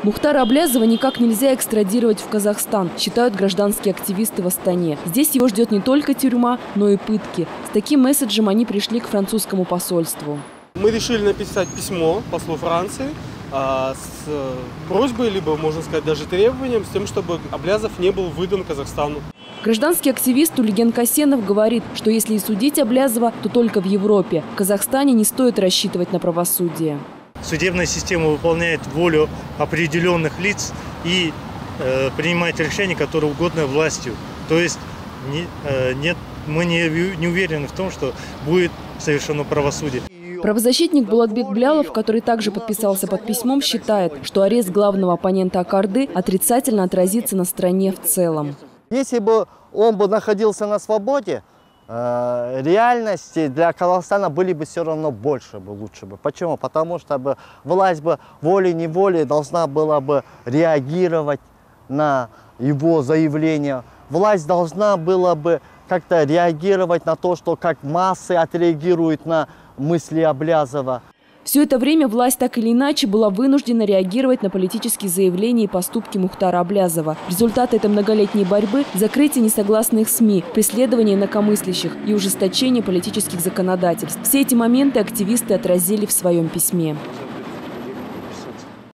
Мухтара Аблязова никак нельзя экстрадировать в Казахстан, считают гражданские активисты в Астане. Здесь его ждет не только тюрьма, но и пытки. С таким месседжем они пришли к французскому посольству. Мы решили написать письмо послу Франции с просьбой, либо, можно сказать, даже требованием, с тем, чтобы Аблязов не был выдан Казахстану. Гражданский активист Улиген Касенов говорит, что если и судить Аблязова, то только в Европе. В Казахстане не стоит рассчитывать на правосудие. Судебная система выполняет волю определенных лиц и принимает решения, которые угодны властью. То есть мы не уверены в том, что будет совершено правосудие. Правозащитник Булатбек Блялов, который также подписался под письмом, считает, что арест главного оппонента Акарды отрицательно отразится на стране в целом. Если бы он находился на свободе, реальности для Казахстана были бы все равно больше, лучше бы. Почему? Потому что власть волей-неволей должна была бы реагировать на его заявление. Власть должна была бы как-то реагировать на то, что как массы отреагируют на мысли Аблязова. Все это время власть так или иначе была вынуждена реагировать на политические заявления и поступки Мухтара Аблязова. Результаты этой многолетней борьбы – закрытие несогласных СМИ, преследование инакомыслящих и ужесточение политических законодательств. Все эти моменты активисты отразили в своем письме.